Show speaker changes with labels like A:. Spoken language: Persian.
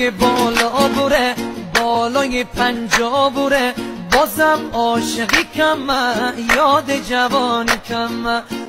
A: بالای بالا بره، بالای 50 بره، بازم عاشقی کمه، یاد جوانی کمه.